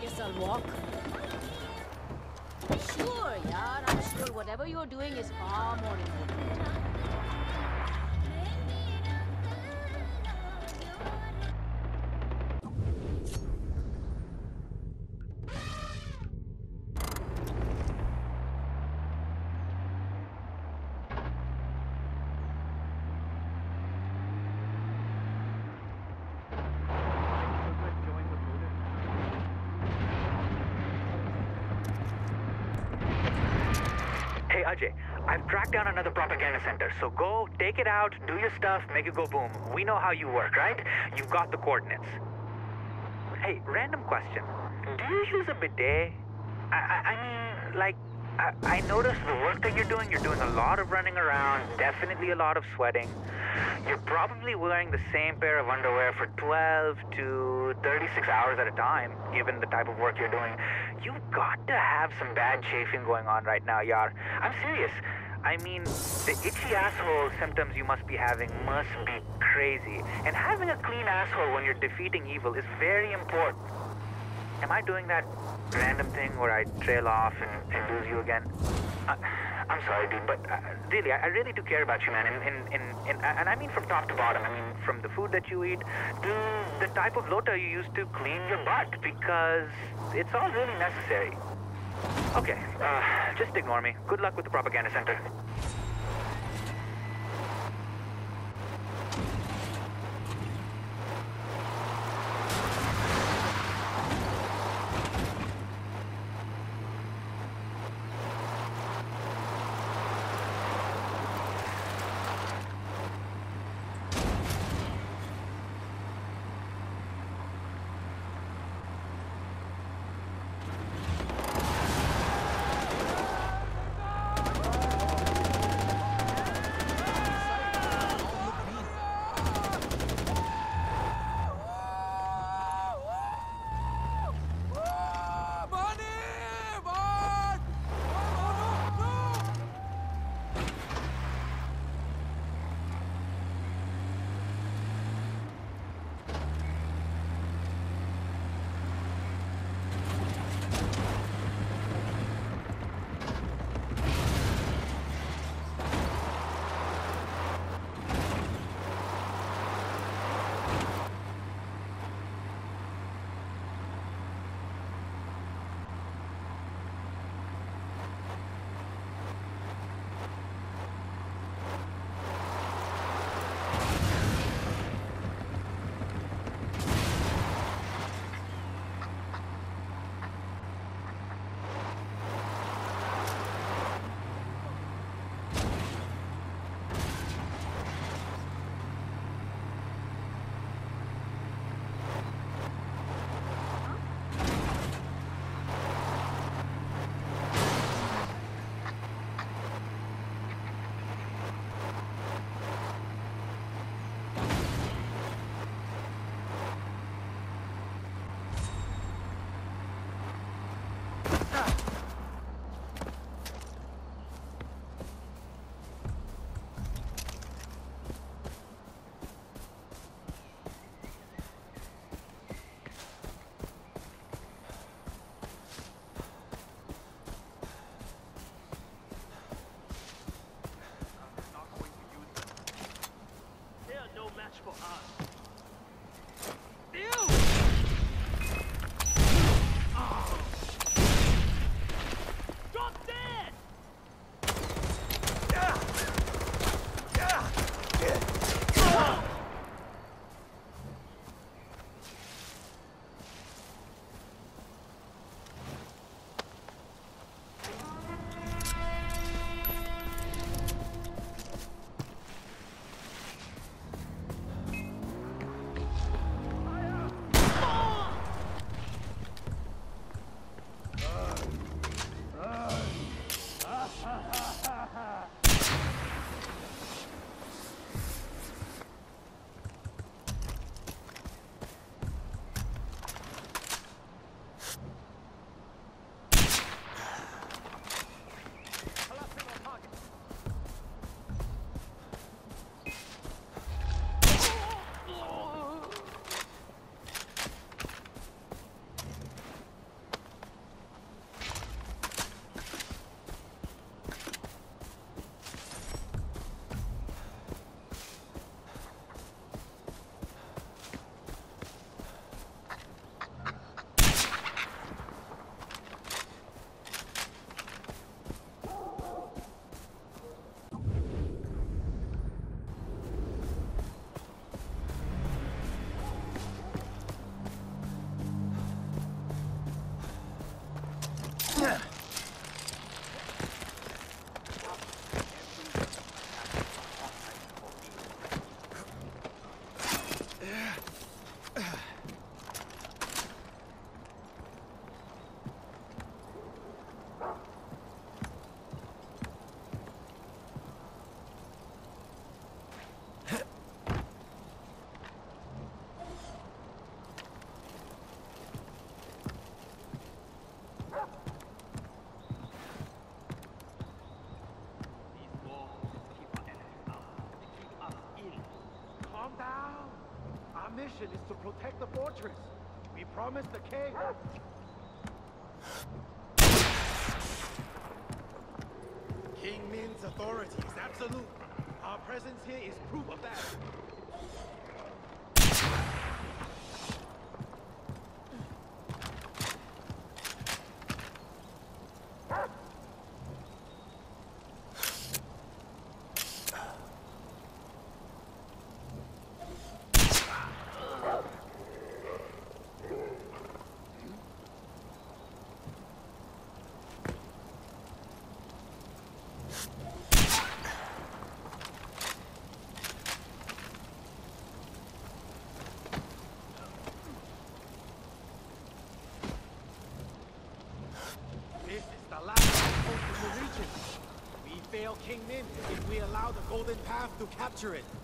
Guess I'll walk. Sure, yeah, I'm sure whatever you're doing is far more important. Hey Ajay, I've tracked down another propaganda center, so go, take it out, do your stuff, make it go boom. We know how you work, right? You've got the coordinates. Hey, random question. Do you use a bidet? I mean, like, I noticed the work that you're doing a lot of running around, definitely a lot of sweating. You're probably wearing the same pair of underwear for 12 to 36 hours at a time, given the type of work you're doing. You've got to have some bad chafing going on right now, Yar. I'm serious. I mean, the itchy asshole symptoms you must be having must be crazy. And having a clean asshole when you're defeating evil is very important. Am I doing that random thing where I trail off and lose you again? I'm sorry, dude, but really, I really do care about you, man. And I mean from top to bottom. I mean, from the food that you eat to the type of lota you use to clean your butt, because it's all really necessary. Okay, just ignore me. Good luck with the propaganda center. Calm down. Our mission is to protect the fortress. We promised the king. King Min's authority is absolute. Our presence here is proof of that. This is the last outpost in the region. We fail King Min if we allow the Golden Path to capture it.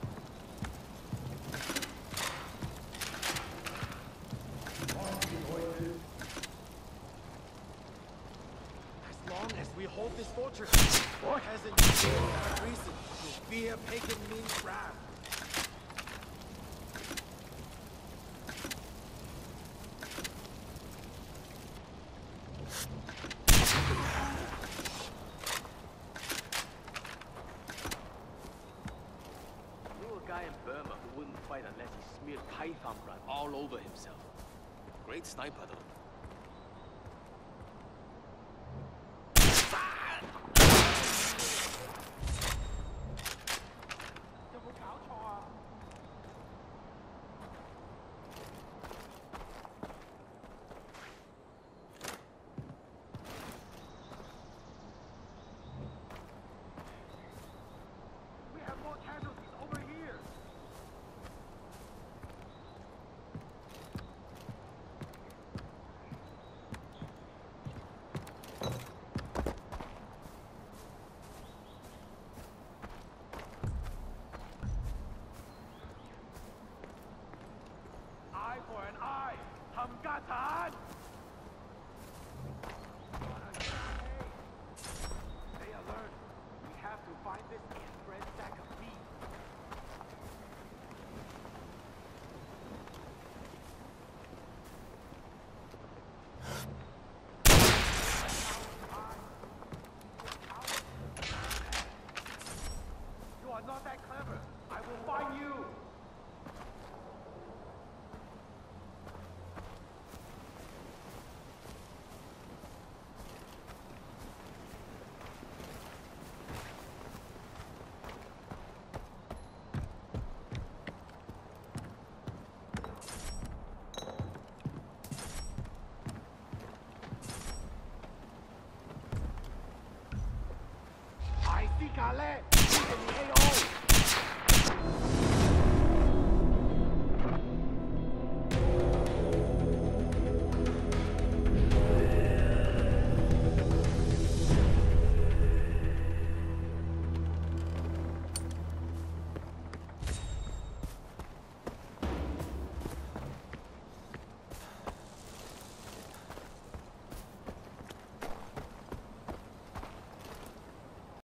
As long as we hold this fortress, peasants will have reason to fear pagan Min's wrath. Guy in Burma who wouldn't fight unless he smeared python blood all over himself. Great sniper, though. We have more casualties over here. Eye for an eye. Hamgatan! Stay alert. We have to find this inbred sack of beef. You are not that clever. I will find you. I see Gale.